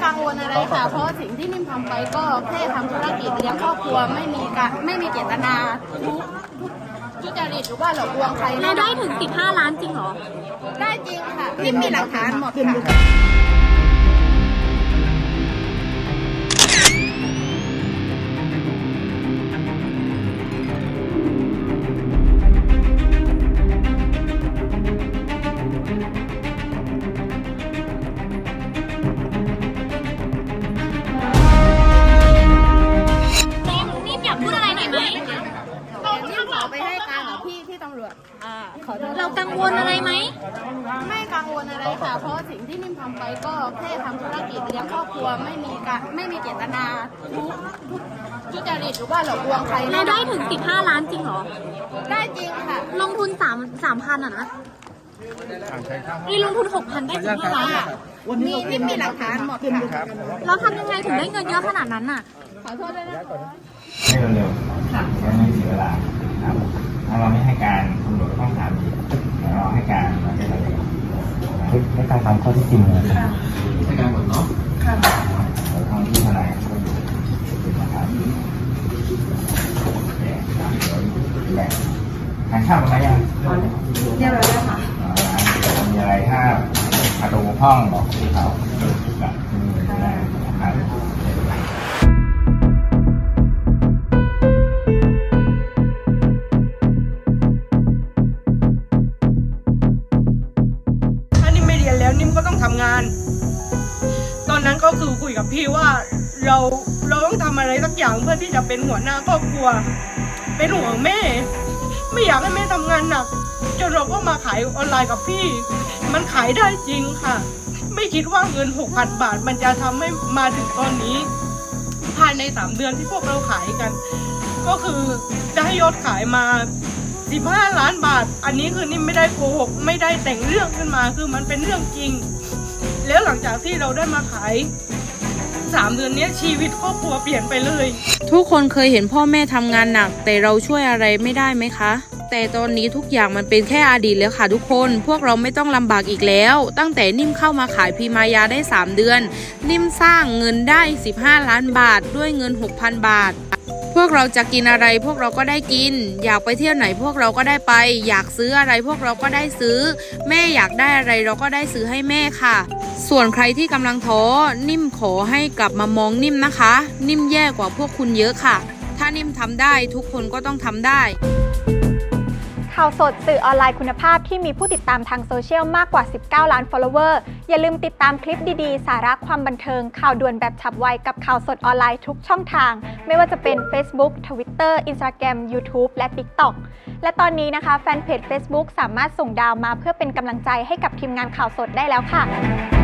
กังวลอะไรค่ะเพราะสิ่งที่นิ่มทำไปก็แค่ทำธุรกิจเลี้ยงครอบครัวไม่มีเจตนาทุจริตหรือว่าหลอกลวงใครเราได้ถึง15 ล้านจริงเหรอได้จริงค่ะนิ่มมีหลักฐานหมดค่ะเรากังวลอะไรไหมไม่กังวลอะไรค่ะเพราะสิ่งที่นิ่มทำไปก็แค่ทำธุรกิจเลี้ยงครอบครัวไม่มีเจตนาทุจริตหรือว่าหลอกลวงใครเราได้ถึง15 ล้านจริงเหรอได้จริงค่ะลงทุน3,000อ่ะนะลงทุน6,000ได้15 ล้านอ่ะนิ่มมีหลักฐานหมดค่ะเราทำยังไงถึงได้เงินเยอะขนาดนั้นน่ะขอโทษด้วยนะให้เร็วๆค่ะไม่เสียเวลาครับถ้าเราไม่ให้การตำรวจต้องถามอีกเราให้การเราจะอะไรให้การตามข้อที่จริงเลยให้การหมดเนาะค่ะทางที่ทนายก็อยู่นะครับทานข้าวมายังเรียบร้อยแล้วค่ะมีอะไรถ้าประตูห้องบอกที่เขาแบบได้นะครับนิ่มก็ต้องทำงานตอนนั้นก็คือคุยกับพี่ว่าเราต้องทำอะไรสักอย่างเพื่อที่จะเป็นหัวหน้าครอบครัวเป็นห่วงแม่ไม่อยากให้แม่ทำงานหนักจนเราก็มาขายออนไลน์กับพี่มันขายได้จริงค่ะไม่คิดว่าเงิน 6,000 บาทมันจะทำให้มาถึงตอนนี้ภายใน3 เดือนที่พวกเราขายกันก็คือได้ยอดขายมา15 ล้านบาทอันนี้คือนิ่มไม่ได้โกหกไม่ได้แต่งเรื่องขึ้นมาคือมันเป็นเรื่องจริงแล้วหลังจากที่เราได้มาขาย3 เดือนนี้ชีวิตครอบครัวเปลี่ยนไปเลยทุกคนเคยเห็นพ่อแม่ทำงานหนักแต่เราช่วยอะไรไม่ได้ไหมคะแต่ตอนนี้ทุกอย่างมันเป็นแค่อดีตแล้วค่ะทุกคนพวกเราไม่ต้องลำบากอีกแล้วตั้งแต่นิ่มเข้ามาขายพรีมายาได้3 เดือนนิ่มสร้างเงินได้15 ล้านบาทด้วยเงิน 6,000 บาทพวกเราจะกินอะไรพวกเราก็ได้กินอยากไปเที่ยวไหนพวกเราก็ได้ไปอยากซื้ออะไรพวกเราก็ได้ซื้อแม่อยากได้อะไรเราก็ได้ซื้อให้แม่ค่ะส่วนใครที่กำลังท้อนิ่มขอให้กลับมามองนิ่มนะคะนิ่มแย่กว่าพวกคุณเยอะค่ะถ้านิ่มทำได้ทุกคนก็ต้องทำได้ข่าวสดสื่อออนไลน์คุณภาพที่มีผู้ติดตามทางโซเชียลมากกว่า19 ล้าน follower อย่าลืมติดตามคลิปดีๆสาระความบันเทิงข่าวด่วนแบบฉับไวกับข่าวสดออนไลน์ทุกช่องทางไม่ว่าจะเป็น Facebook Twitter Instagram YouTube และ TikTok และตอนนี้นะคะแฟนเพจ Facebook สามารถส่งดาวมาเพื่อเป็นกำลังใจให้กับทีมงานข่าวสดได้แล้วค่ะ